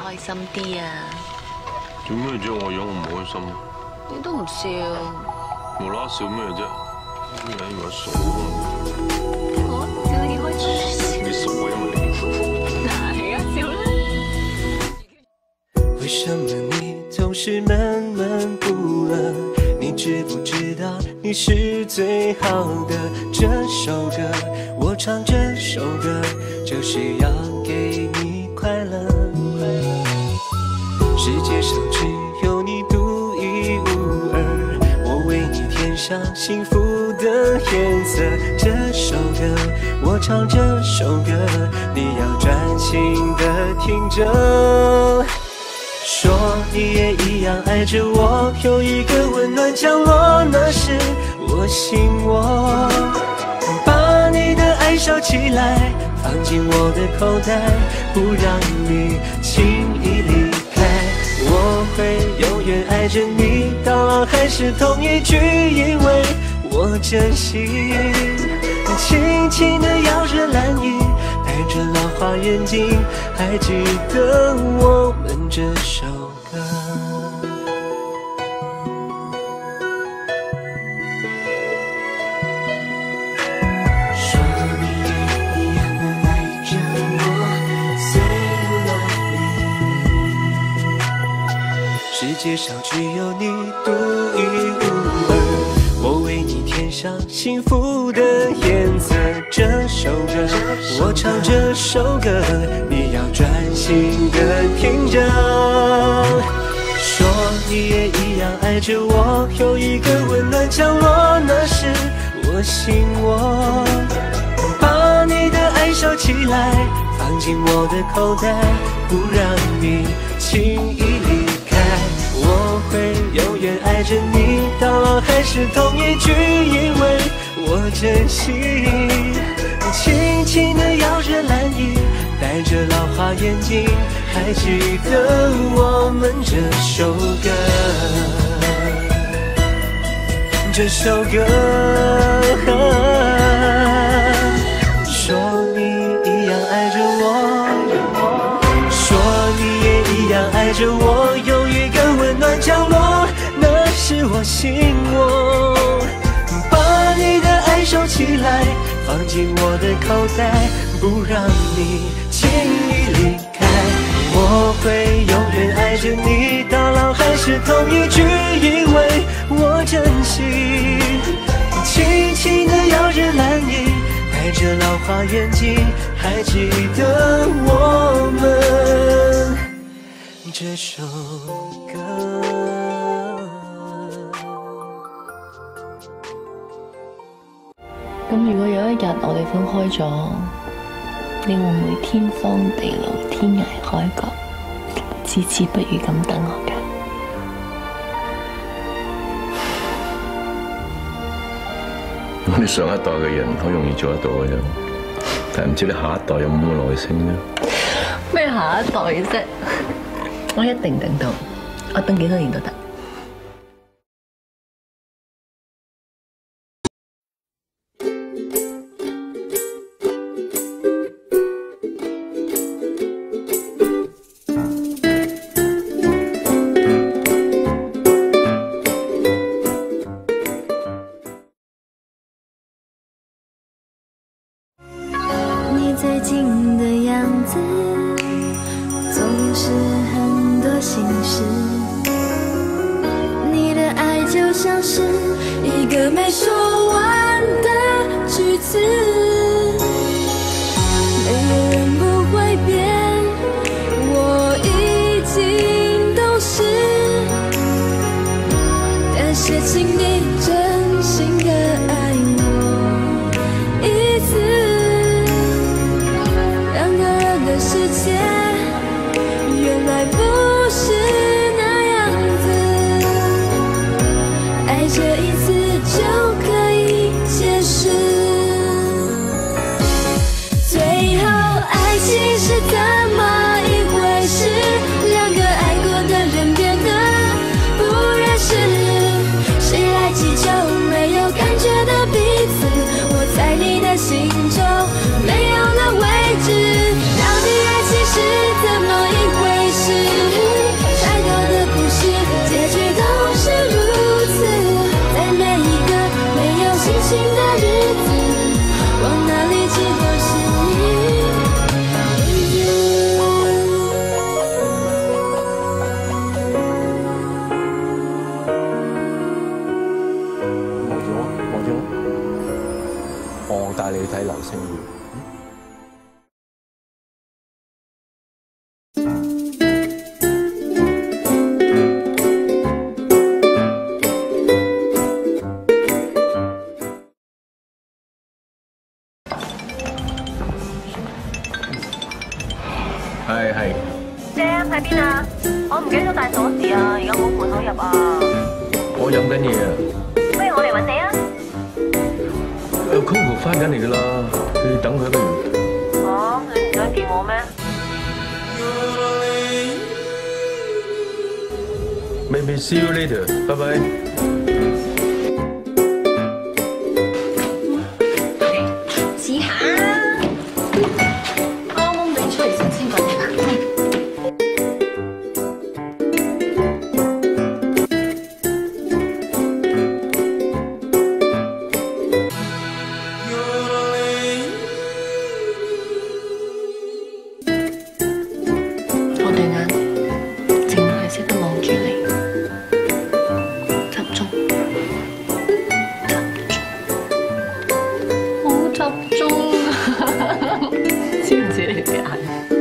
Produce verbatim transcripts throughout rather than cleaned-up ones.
開心啲啊！ 做咩啫？我樣我唔開心。 你都唔笑， 無啦啦笑咩啫？你以為傻啊？ 我笑得幾開心。 你傻啊，因為你。 係啊，笑啦。 為什麼你總是悶悶不樂？你知不知道你是最好的？這首歌，我唱這首歌，就是要給你快樂。世界上只有你獨一無二，我為你填上幸福的顏色。這首歌，我唱這首歌，你要專心的聽着。說你也一樣愛着我，有一個溫暖角落，那是我心窩。把你的愛收起來，放進我的口袋，不讓你輕易離開。我會永遠愛着你，到老還是同一句，因為我真心。輕輕地搖着藍衣，戴着老花眼鏡，還記得我們這首歌。說你也一樣的愛着我，隨我你。世界上只有你獨一無二，我為你填上幸福的顏色。這首歌，我唱這首歌，你要專心的聽着。說你也一樣愛着我，有一個溫暖角落，那是我心窩。把你的愛收起來，放進我的口袋，不讓你輕易離開。我會永遠愛着你，到老還是同一句，因為我真心。輕輕地搖着藍衣，戴着老花眼鏡，還記得我們這首歌。這首歌，說你一樣愛着我，說你也一樣愛着我，有一個溫暖角落，那是我心窩。把你的愛收起來，放進我的口袋，不讓你輕易離開。我會永遠愛着你，到老還是同一句，因為我真心。輕輕地搖着藍衣，戴着老花眼鏡，還記得我們這首歌。 咁如果有一日我哋分開咗，你會唔會天荒地老、天涯海角，至死不渝咁等我㗎？ 我哋上一代嘅人好容易做得到嘅啫，但係唔知你下一代有冇咁嘅耐性咧？ 咩下一代啫？我一定等到，我等幾多年都得。 最近的樣子，總是很多心事。 睇流星雨。係係。 Sam 喺邊啊？我唔記得咗帶鎖匙啊，而家冇門口入啊。 我飲緊嘢啊。 不如我嚟揾你啊。 誒 ，Coco 翻緊嚟噶啦，你等佢不如。 哦，你唔想見我咩 ？Maybe see you later， 拜拜。 試下啊！啱啱你出嚟先清過嚟啊！ 我對眼淨係識得望住你，集中，集中，好集中啊！知唔知你嘅眼？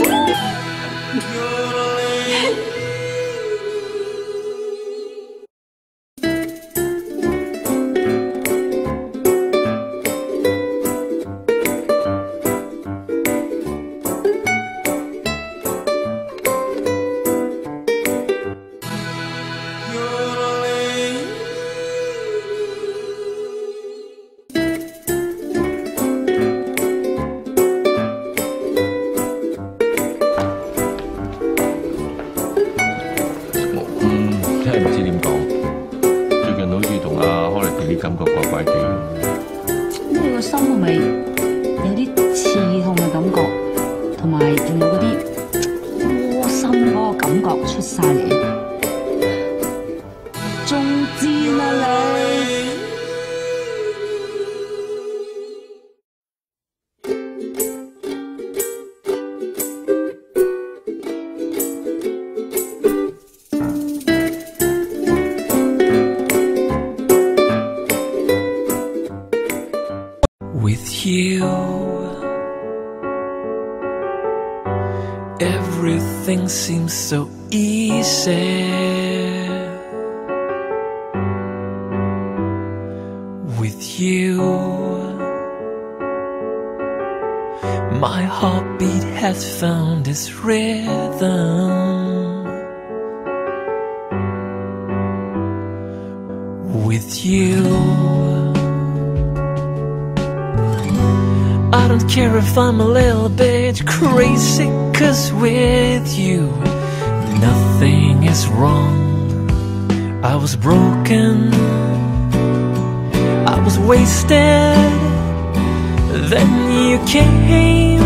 真係唔知點講，最近好似同阿 Holiday 啲感覺怪怪地。 咁你個心係咪有啲刺痛嘅感覺，同埋仲有嗰啲窩心嗰個感覺出晒嚟？中箭啊你！ With you, everything seems so easy. With you, my heartbeat has found its rhythm. With you, I don't care if I'm a little bit crazy, 'cause with you nothing is wrong. I was broken, I was wasted, then you came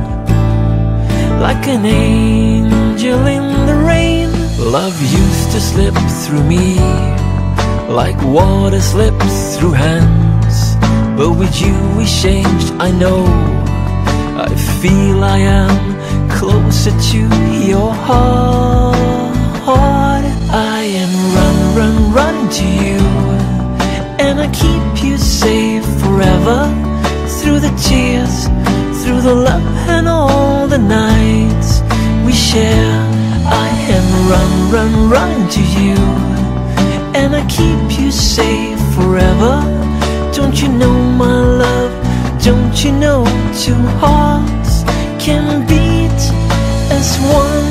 like an angel in the rain. Love used to slip through me like water slips through hands, but with you we changed, I know. I feel I am closer to your heart. I am run, run, run to you, and I keep you safe forever. Through the tears, through the love and all the nights we share. I am run, run, run to you, and I keep you safe forever. Don't you know my love, don't you know two hearts can beat as one?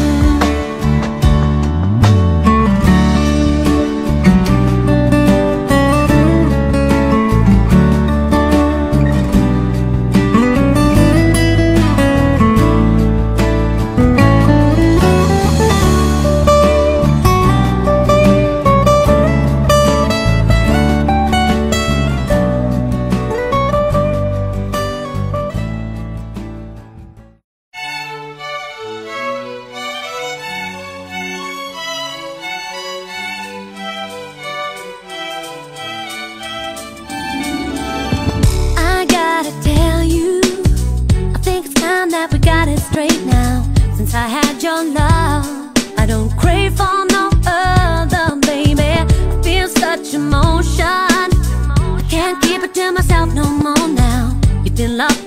I had your love, I don't crave for no other, baby. I feel such emotion, I can't keep it to myself no more now. You been locked